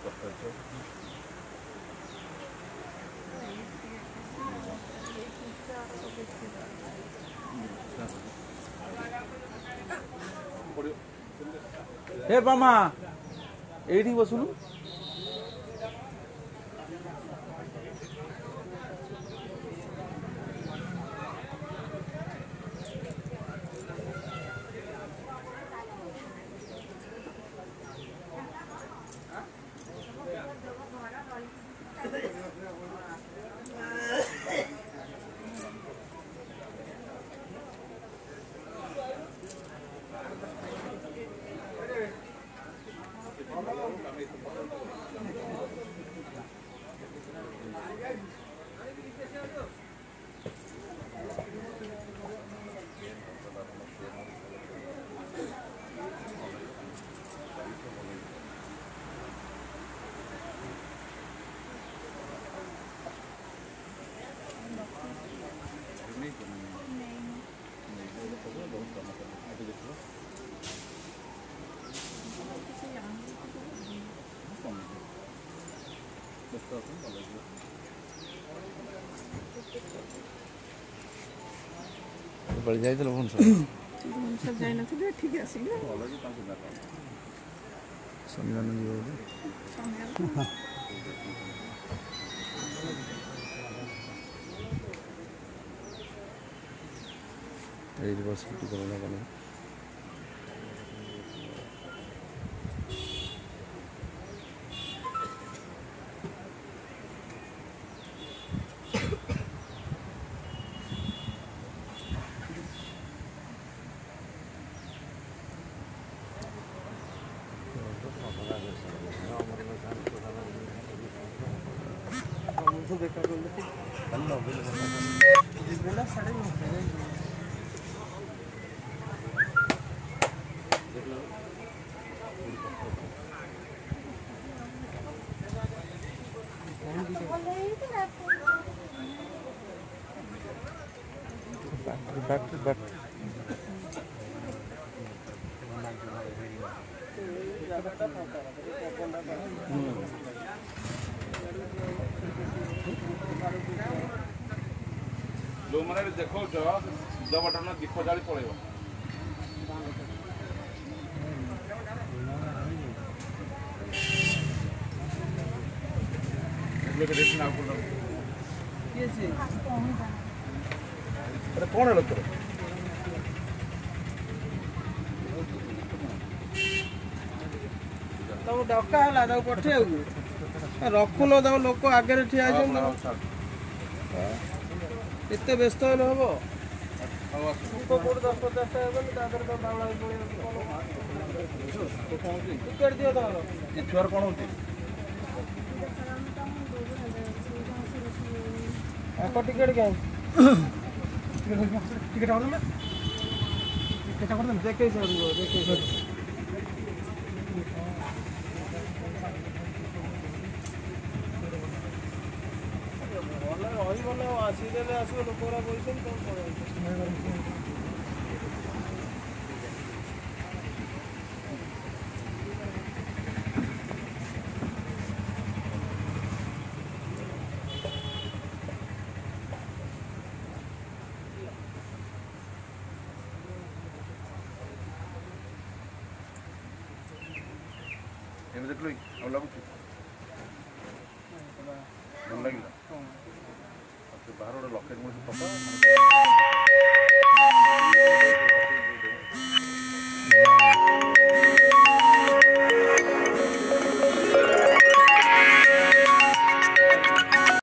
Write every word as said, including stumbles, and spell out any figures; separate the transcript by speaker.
Speaker 1: हे बामा एठी बसुनु बढ़ जाए तो लोगों से सब जाए ना तो ठीक है सिंह संज्ञान नहीं होगा संज्ञान ये बस कुछ करना करना देखा हेलो बिल्कुल साढ़े नौ बैक बैक जो मैंने देखो जो सीधा बटन दीप जाली पड़ेगा अरे कौन है लोग तो डका है पठे रखुल लोक आगे ठिया एते व्यस्त हेले हम कोट दस पचास टिकेट दियो तो छुआर कौन होती टिकेट क्या टिकेट देखे देखे आसीदे आसो लोक देख लो लगुच भल लगे बाहर गोटे लक्षे